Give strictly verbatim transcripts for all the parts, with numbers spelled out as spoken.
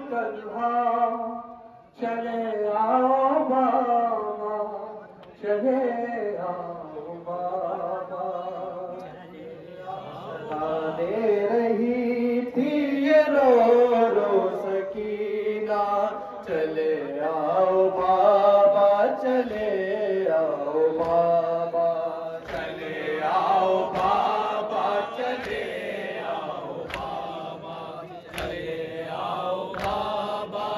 तन्हा चले आओ बाबा, चले आओ बाबा। सदा दे रही थी ये रो रो सकीना, चले आओ बाबा, चले आओ बाबा, चले आओ बाबा, चले आओ बाबा, चले आओ बाबा,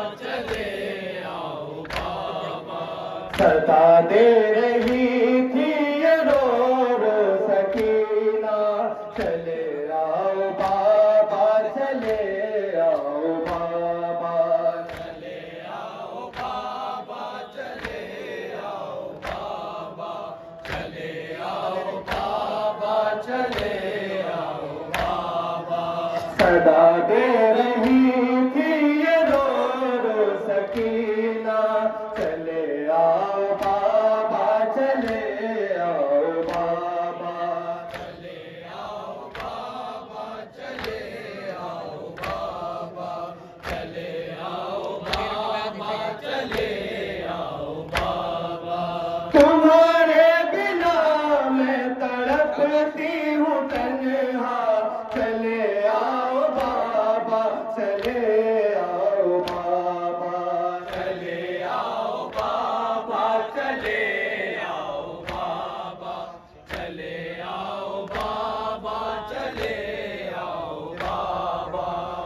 चले आओ बाबा। सदा दे रही थी ये रो रो सकीना, चले आओ बाबा, चले आओ बाबा, चले आओ बाबा, चले आओ बाबा, चले आओ बाबा, चले आओ बाबा। सदा दे रही थी ये रो रो सकीना, चले आओ बाबा, चले आओ बाबा, चले आओ बाबा, चले आओ बाबा, चले आओ बाबा, चले आओ बाबा। तुम्हारे बिना मैं तड़पती हूँ तन्हा, चले आओ बाबा, चले आओ बाबा, चले आओ बाबा, चले आओ बाबा, चले आओ बाबा, चले आओ बाबा।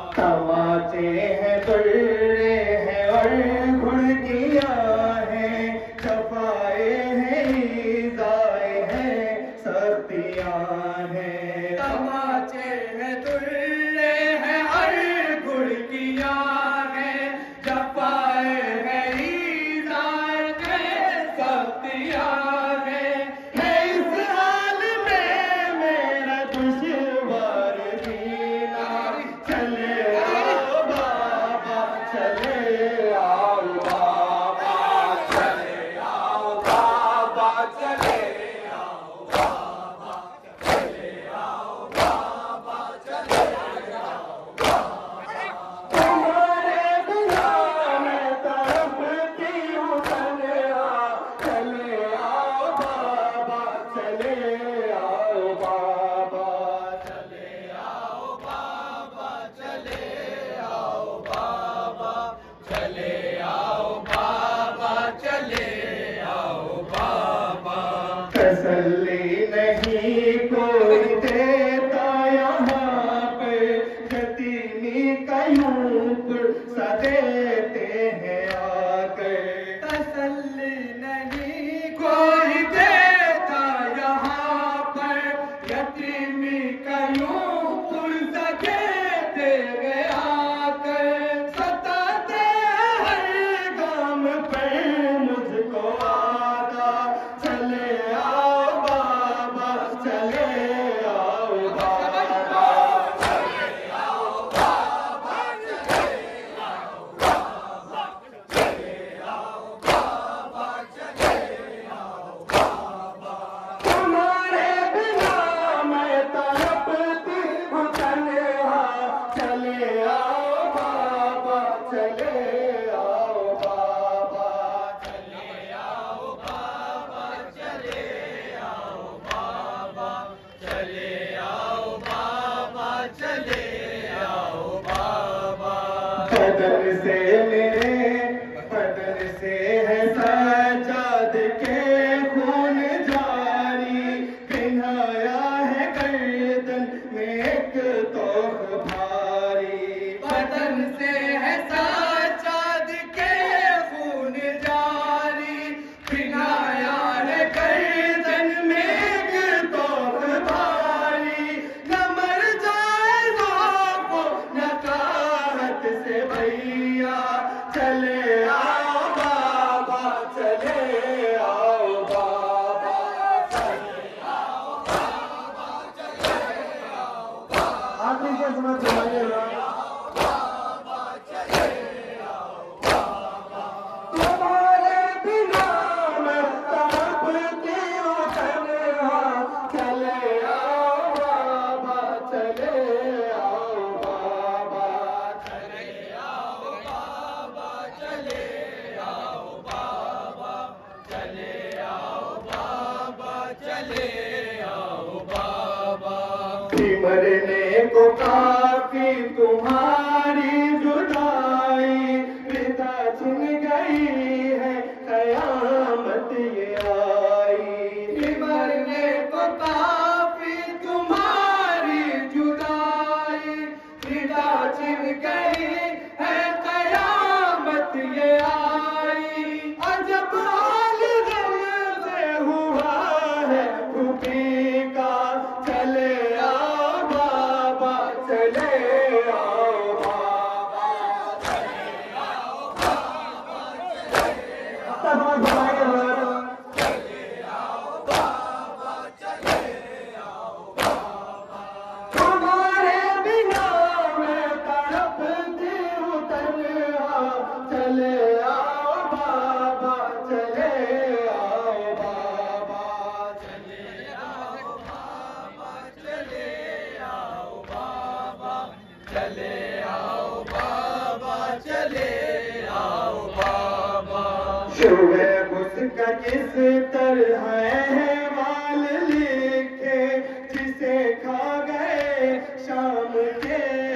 तमाचे हैं तुर्रे हैं और घुड़कियाँ हैं, छपाए हैं ईज़ाए हैं, सख्तियाँ हैं। तमाचे हैं तुर्रे हैं और घुड़कियाँ हैं, छपाए हैं ईज़ाए हैं, सख्तियाँ हैं। है इस हाल में मेरा दुश्वार जीना, चले आओ बाबा, चले आओ बाबा, चले आओ बाबा, चले आओ बाबा, चले आओ बाबा, चले आओ बाबा। तुम्हारे बिना मैं तड़पती हूँ तन्हा, चले आओ बाबा, चले आओ बाबा, चले आओ बाबा, चले आओ बाबा, चले आओ बाबा, चले आओ बाबा। तसल्ली नहीं कोई देता यहाँ पे, यतीमी का यूं सा देते हैं आकर। तसल्ली नहीं कोई देता यहाँ पर, यतीमी का यूं सा देते हैं आकर। सताते हर गाम पर मुझको आदा, चले आओ बाबा, चले आओ बाबा, चले आओ बाबा, चले आओ बाबा, चले आओ बाबा, चले आओ बाबा। तुम्हारे बिना मैं तड़पती हूँ तन्हा, चले आओ बाबा, चले आओ बाबा, चले आओ बाबा, चले आओ बाबा, चले आओ बाबा, चले आओ बाबा। बदन से मेरे बदन से है सजाद के खून जारी, पिन्हाया है गर्दन में एक तोह भारी। बदन से है सजाद के खून जारी, पिन्हाया है गर्दन में एक तोह भारी। न मर जाए वो न काहत से भैया, चले आओ बाबा, चले आओ बाबा, चले आओ बाबा, चले आओ बाबा। आखिरी के समय सुनाइएगा। तुम्हारे बिना मैं तड़पती हूँ तन्हा, चले आओ बाबा, चले आओ बाबा, चले आओ बाबा। को काफी तुम्हारी जुदाई, विदा छिन गई है कयामत ये आई। मरने को काफी तुम्हारी जुदाई, विदा छिन गई है कयामत ये आई। अजब हाल गम से हुआ है खुदी का, चले आओ बाबा चले आओ बाबा, चले आओ बाबा चले आओ बाबा, चले आओ बाबा। तुम्हारे बिना मैं तड़पती हूँ तन्हा, चले आओ बाबा चले आओ बाबा, चले आओ बाबा चले आओ बाबा, चले आओ बाबा चले आओ बाबा। शुबे उसका किस तरह है वाल लिखे, जिसे खा गए शाम के